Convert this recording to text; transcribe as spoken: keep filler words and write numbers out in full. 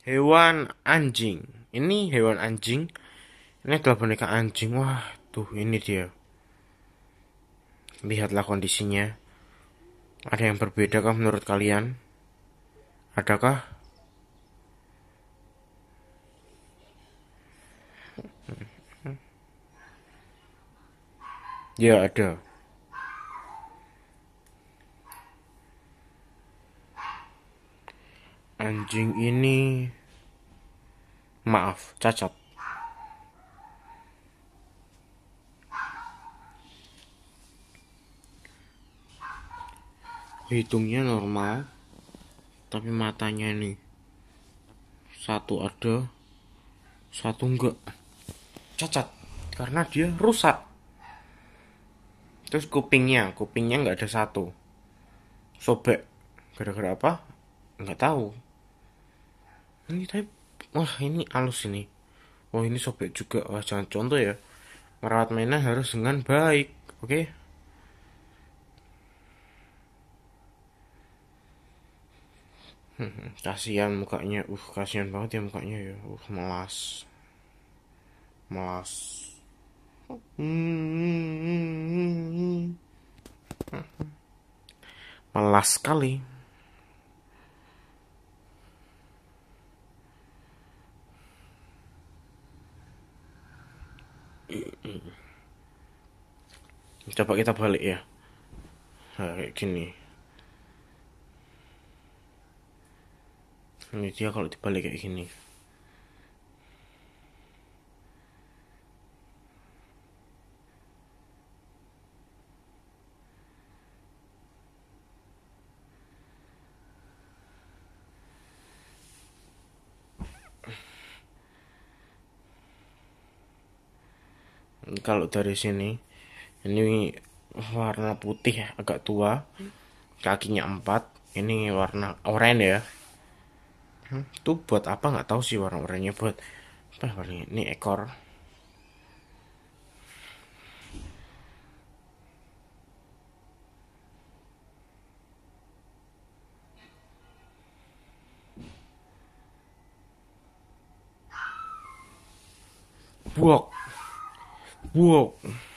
Hewan anjing. Ini hewan anjing. Ini adalah boneka anjing. Wah, tuh ini dia. Lihatlah kondisinya. Ada yang berbeda kah menurut kalian? Adakah? Ya, ada. Anjing ini, maaf, cacat. Hidungnya normal, tapi matanya nih satu ada, satu enggak. Cacat karena dia rusak. Terus kupingnya, kupingnya nggak ada satu. Sobek. Gara-gara apa? Nggak tahu. Ini tapi, wah ini halus ini. Wah ini sobek juga. Wah jangan contoh ya. Merawat mainan harus dengan baik. Oke? Hmm, kasihan mukanya. Uh, kasihan banget ya mukanya ya. Uh, melas. Melas. Hmm, melas sekali. Coba kita balik ya. Nah, kayak gini. Ini dia kalau dibalik kayak gini. Kalau dari sini, ini warna putih ya, agak tua. Kakinya empat. Ini warna oranye ya. Hmm, itu buat apa nggak tahu sih warna oranye buat apa warnanya? Ini ekor. Buok, buok.